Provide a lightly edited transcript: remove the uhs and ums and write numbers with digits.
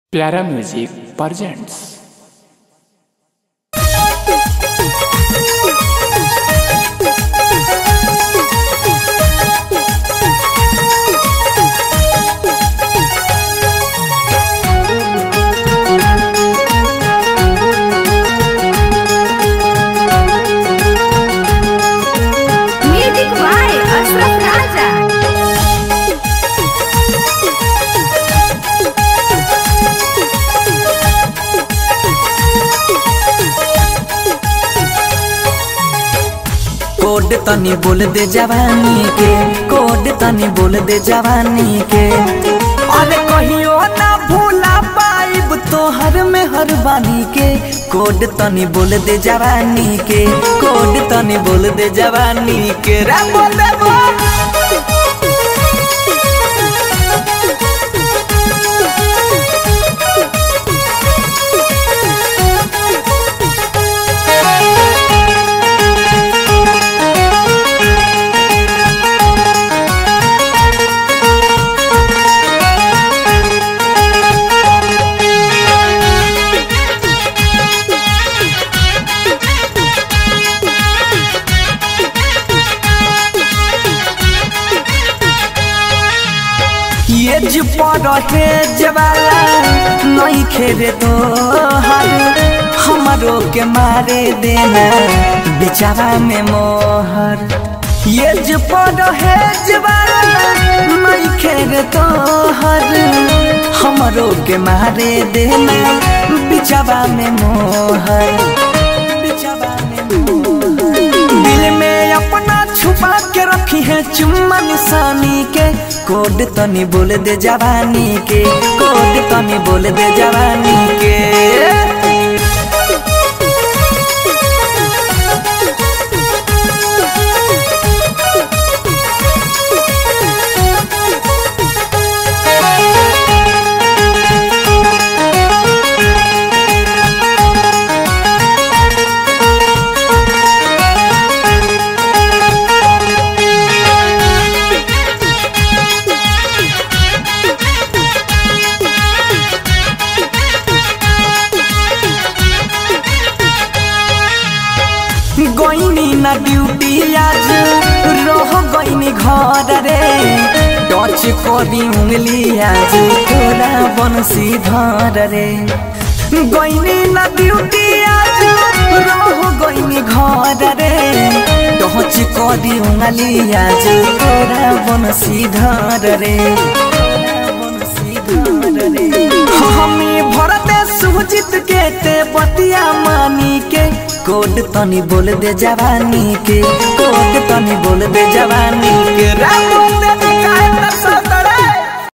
प्यारा music presents. Music by Ashraf Raja. कोड तनी बोल दे जवानी के, कोड तनी बोल दे जवानी के। अरे कहियो ना भूला पाइब तोहर में हर बानी के। कोड तनी बोल दे जवानी के, कोड तनी बोल दे जवानी के। रे बोल दे ये पड़े जवाला नहीं खेरे तो हर हमारो के मारे देना बेचारा में मोहर। ये जो पड़े जवाला नहीं खेरे तो हर हमारो के मारे देना बेचारा में मोहर, बेचारा में मोहर। दिल में अपना छुपा के रखी है चुम्मा निशानी के। कोड तनी बोल दे जवानी के, कोड तनी बोल दे जवानी के। गईनी ना ड्यूटी आज रह गईनी घर रे। टच करी उंगली आज तोरा बंसी धर रे। गईनी ना ड्यूटी आज रह गईनी घर रे। टच करी उंगली आज तोरा बंसी धर रे, बंसी धर रे। हमें भरते सुजित के ते बतिया मानी के। कोड तनी बोल दे जवानी के, कोड तनी बोल दे जवानी के।